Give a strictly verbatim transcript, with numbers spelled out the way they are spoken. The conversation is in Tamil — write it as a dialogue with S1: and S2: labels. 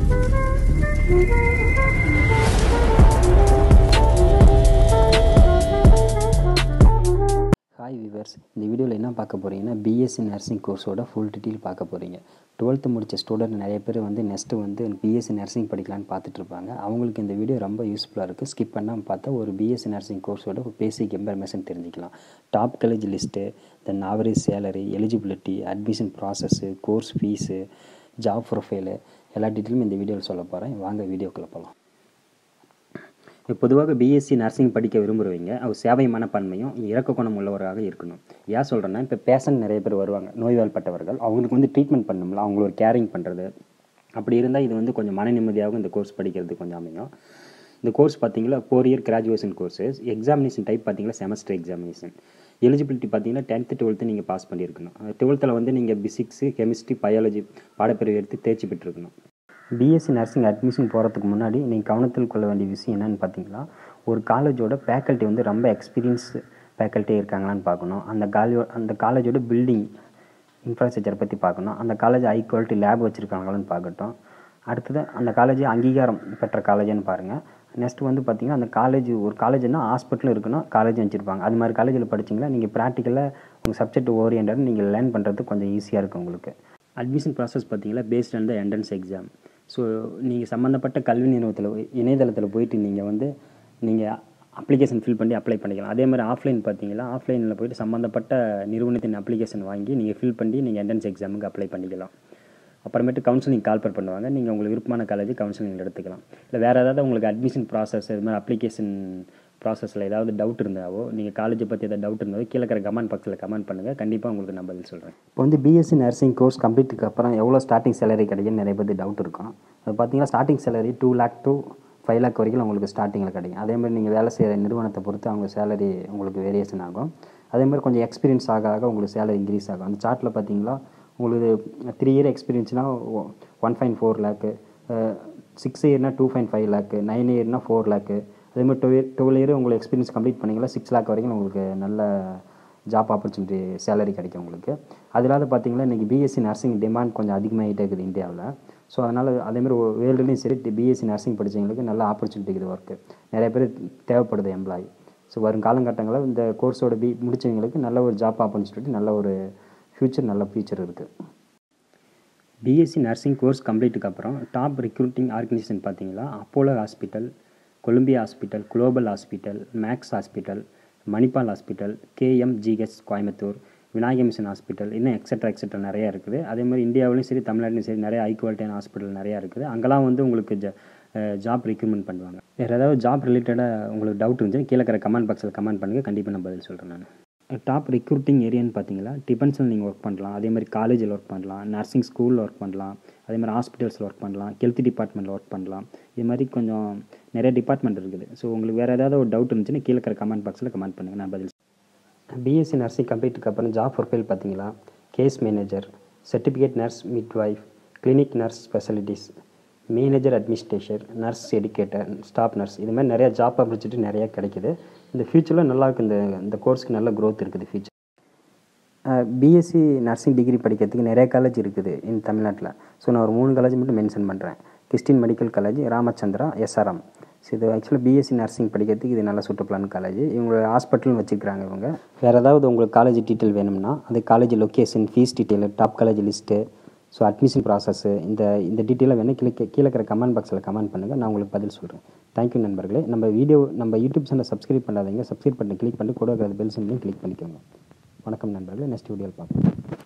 S1: ஹாய் வியூவர்ஸ், இந்த வீடியோவில் என்ன பார்க்க போகிறீங்கன்னா பிஎஸ்சி நர்சிங் கோர்ஸோட ஃபுல் டீட்டெயில் பார்க்க போகிறீங்க. டுவெல்த்து முடித்த ஸ்டூடெண்ட் நிறைய பேர் வந்து நெக்ஸ்ட்டு வந்து பிஎஸ்சி நர்சிங் படிக்கலான்னு பார்த்துட்டு இருப்பாங்க. அவங்களுக்கு இந்த வீடியோ ரொம்ப யூஸ்ஃபுல்லாக இருக்குது. ஸ்கிப் பண்ணாமல் பார்த்தா ஒரு பிஎஸ்சி நர்சிங் கோர்ஸோட பேசிக் இன்ஃபர்மேஷன் தெரிஞ்சுக்கலாம். Top college list, then average salary, eligibility, admission process, course fees, job profile எல்லா டீட்டெயிலும் இந்த வீடியோவில் சொல்ல போகிறேன். வாங்க வீடியோக்குள்ளே போகலாம். பொதுவாக பிஎஸ்சி நர்சிங் படிக்க விரும்புகிறவங்க அவர் சேவை மனப்பான்மையும் இறக்க குணம் உள்ளவராக இருக்கணும். ஏன் சொல்கிறேன்னா, இப்போ பேஷண்ட் நிறைய பேர் வருவாங்க, நோய்வாய்ப்பட்டவர்கள். அவங்களுக்கு வந்து ட்ரீட்மெண்ட் பண்ணணும்ல, அவங்கள ஒரு கேரிங் பண்ணுறது. அப்படி இருந்தால் இது வந்து கொஞ்சம் மன நிம்மதியாகவும் இந்த கோர்ஸ் படிக்கிறது கொஞ்சம் அமையும். இந்த கோர்ஸ் பார்த்தீங்கன்னா four year graduation courses. Examination type பார்த்தீங்கன்னா செமஸ்டர் எக்ஸாமினேஷன். எலிஜிபிலிட்டி பார்த்தீங்கன்னா டென்த்து டுவெல்த்து நீங்கள் பாஸ் பண்ணியிருக்கணும். டுவெல்த்தில் வந்து நீங்கள் பிசிக்ஸு, கெமிஸ்ட்ரி, பயாலஜி பாடப்பிரிவு எடுத்து தேர்ச்சி பெற்றிருக்கணும். பிஎஸ்சி நர்சிங் அட்மிஷன் போகிறதுக்கு முன்னாடி நீங்கள் கவனத்தில் கொள்ள வேண்டிய விஷயம் என்னென்னு பார்த்தீங்கன்னா, ஒரு காலேஜோட ஃபேக்கல்ட்டி வந்து ரொம்ப எக்ஸ்பீரியன்ஸ் ஃபேக்கல்ட்டி இருக்காங்களான்னு பார்க்கணும். அந்த காலேஜோ அந்த காலேஜோட பில்டிங் இன்ஃப்ராஸ்ட்ரக்சரை பற்றி பார்க்கணும். அந்த காலேஜ் ஹை குவாலிட்டி லேப் வச்சுருக்காங்களான்னு பார்க்கட்டும். அடுத்தது அந்த காலேஜ் அங்கீகாரம் பெற்ற காலேஜ்னு பாருங்கள். நெக்ஸ்ட் வந்து பார்த்திங்கன்னா, அந்த காலேஜ் ஒரு காலேஜ்னால் ஹாஸ்பிட்டலும் இருக்கணும், காலேஜும் வச்சுருப்பாங்க. அது மாதிரி காலேஜில் படிச்சிங்கன்னா நீங்கள் ப்ராக்டிக்கலாக உங்கள் சப்ஜெக்ட் ஓரியன்டாக நீங்கள் லேர்ன் பண்ணுறது கொஞ்சம் ஈஸியாக இருக்கும் உங்களுக்கு. அட்மிஷன் ப்ராசஸ் பார்த்தீங்கன்னா based on the entrance exam. So நீங்கள் சம்மந்தப்பட்ட கல்வி நிறுவனத்தில் இணையதளத்தில் போயிட்டு நீங்கள் வந்து நீங்கள் அப்ளிகேஷன் ஃபில் பண்ணி அப்ளை பண்ணிக்கலாம். அதே மாதிரி ஆஃப்லைன் பார்த்தீங்கன்னா ஆஃப்லைனில் போய்ட்டு சம்மந்தப்பட்ட நிறுவனத்தின் அப்ளிகேஷன் வாங்கி நீங்கள் ஃபில் பண்ணி நீங்கள் என்ட்ரன்ஸ் எக்ஸாமுக்கு அப்ளை பண்ணிக்கலாம். அப்புறமேட்டு கவுன்சிலிங் கால்பர் பண்ணுவாங்க. நீங்கள் உங்களுக்கு விருப்பமான காலேஜ் கவுன்சிலிங் எடுத்துக்கலாம். இல்லை வேறு ஏதாவது உங்களுக்கு அட்மிஷன் ப்ராசஸ் இது மாதிரி அப்ளிகேஷன் ப்ராசஸில் ஏதாவது டவுட் இருந்தாவோ, நீங்கள் காலேஜை பற்றி ஏதாவது டவுட் இருந்தாவோ கீழே இருக்கிற கமெண்ட் பாக்ஸில் கமெண்ட் பண்ணுங்கள். கண்டிப்பாக உங்களுக்கு நான் பதில் சொல்கிறேன். இப்போ வந்து பிஎஸ்சி நர்சிங் கோர்ஸ் கம்ப்ளீட்டுக்கு அப்புறம் எவ்வளோ ஸ்டார்டிங் சேலரி கிடைக்குன்னு நிறைய பேர் டவுட் இருக்கும். அது பார்த்தீங்கன்னா starting salary two lakh to five lakh வரைக்கும் உங்களுக்கு ஸ்டார்டிங்கில் கிடைக்கும். அதேமாதிரி நீங்கள் வேலை செய்கிற நிறுவனத்தை பொறுத்து அவங்க சேலரி உங்களுக்கு வேரியேஷன் ஆகும். அதேமாதிரி கொஞ்சம் எக்ஸ்பீரியன்ஸ் ஆக ஆக உங்களுக்கு சேலரி இன்க்ரீஸ் ஆகும். அந்த சார்ட்டில் பார்த்தீங்கன்னா உங்களுக்கு த்ரீ இயர் எக்ஸ்பீரியன்ஸ்னால் one point four lakh, six இயர்னால் two point five lakh, nine இயர்னால் ஃபோர் லேக்கு, அதேமாதிரி டூ இயர் டுவெல் இயர் உங்களுக்கு எக்ஸ்பீரியன்ஸ் கம்ப்ளீட் பண்ணிங்கன்னா சிக்ஸ் லேக் வரைக்கும் உங்களுக்கு நல்ல ஜாப் ஆப்பர்ச்சுனிட்டி சேலரி கிடைக்கும் உங்களுக்கு. அது இல்லாத பார்த்தீங்கன்னா இன்றைக்கி பிஎஸ்சி நர்சிங் டிமாண்ட் கொஞ்சம் அதிகமாகிட்டே இருக்குது இந்தியாவில். ஸோ அதனால் அதேமாதிரி வேர்ல்டுலேயும் சரி பிஎஸ்சி நர்சிங் படித்தவங்களுக்கு நல்ல ஆப்பர்ச்சுனிட்டி இருக்குது ஒர்க்கு. நிறைய பேர் தேவைப்படுது எம்ப்ளாயி. ஸோ வரும் காலகட்டங்களில் இந்த கோர்ஸோட பி முடித்தவங்களுக்கு நல்ல ஒரு ஜாப் ஆப்பர்ச்சுனிட்டி, நல்ல ஒரு ஃப்யூச்சர் நல்ல ஃப்யூச்சர் இருக்குது. பிஎஸ்சி நர்சிங் கோர்ஸ் கம்ப்ளீட்டுக்கு அப்புறம் டாப் ரெக்ரூட்டிங் ஆர்கனைசேஷன் பார்த்தீங்கன்னா Apollo hospital, Columbia hospital, Global hospital, Max hospital, Manipal hospital, KMGH Coimbatore, Vinayaka Mission hospital, இன்னும் எக்ஸட்ரா எக்ஸட்ரா நிறையா இருக்குது. அதே மாதிரி இந்தியாவிலையும் சரி தமிழ்நாட்டிலையும் சரி நிறைய ஹை குவாலிட்டியான ஹாஸ்பிட்டல் நிறையா இருக்குது. அங்கெல்லாம் வந்து உங்களுக்கு ஜ ஜாப் ரெக்ரூட்மெண்ட் பண்ணுவாங்க. வேறு ஏதாவது ஜாப் ரிலேட்டடாக உங்களுக்கு டவுட் இருந்துச்சுன்னா கீழே இருக்கிற கமெண்ட் பாக்ஸில் கமெண்ட் பண்ணுங்கள். கண்டிப்பாக நான் பதில் சொல்கிறேன். நான் டாப் ரெக்ரூட்டிங் ஏரியான்னு பார்த்தீங்கன்னா டிஃபென்ஸில் நீங்கள் ஒர்க் பண்ணலாம், அதே மாதிரி காலேஜில் ஒர்க் பண்ணலாம், நர்சிங் ஸ்கூலில் ஒர்க் பண்ணலாம், அதே மாதிரி ஹாஸ்பிட்டல்ஸில் ஒர்க் பண்ணலாம், ஹெல்த் டிபார்ட்மெண்ட்டில் ஒர்க் பண்ணலாம். இது மாதிரி கொஞ்சம் நிறைய டிபார்ட்மெண்ட் இருக்குது. ஸோ உங்களுக்கு வேறு ஏதாவது ஒரு டவுட் இருந்துச்சுன்னா கீழே இருக்கிற கமெண்ட் பாக்ஸில் கமெண்ட் பண்ணுங்கள், நான் பதில். பிஎஸ்சி நர்சிங் கம்ப்ளீட்டுக்கு அப்புறம் ஜாப் ப்ரொஃபைல் பார்த்தீங்கன்னா case manager, certificate nurse midwife, clinic nurse specialities, manager administration, nurse educator, staff nurse, இது மாதிரி நிறையா ஜாப் ஆப்பர்ச்சுனிட்டி நிறையா கிடைக்குது. இந்த ஃபியூச்சரில் நல்லாயிருக்கு. இந்த இந்த கோர்ஸுக்கு நல்ல க்ரோத் இருக்குது ஃபியூச்சர். பிஎஸ்சி நர்சிங் டிகிரி படிக்கிறதுக்கு நிறைய காலேஜ் இருக்குது இந்த தமிழ்நாட்டில். ஸோ நான் ஒரு மூணு காலேஜ் மட்டும் மென்ஷன் பண்ணுறேன். Christian medical college, Ramachandra, SRM. So இது ஆக்சுவலாக பிஎஸ்சி நர்சிங் படிக்கிறதுக்கு இது நல்ல சூட்டபிளான காலேஜ். இவங்க ஹாஸ்பிட்டலும் வச்சுக்கிறாங்க இவங்க. வேறு ஏதாவது உங்களுக்கு காலேஜ் டீட்டெயில் வேணும்னா அது college location, fees detail, top college list, so admission process, இந்த இந்த டீட்டெயிலாக வேணும் கீழே கீழே இருக்கிற கமெண்ட் பாக்ஸில் கமெண்ட் பண்ணுங்கள். நான் உங்களுக்கு பதில் சொல்கிறேன். தேங்க்யூ நண்பர்களே. நம்ம வீடியோ நம்ம யூடியூப் சேனலை சப்ஸ்கிரைப் பண்ணாதீங்க. சப்ஸ்கிரைப் பண்ணி கிளிக் பண்ணி கூட இருக்கிற பெல் சிம்லையும் கிளிக் பண்ணிக்கோங்க. வணக்கம் நண்பர்களே. நெக்ஸ்ட் வீடியோவில் பார்ப்போம்.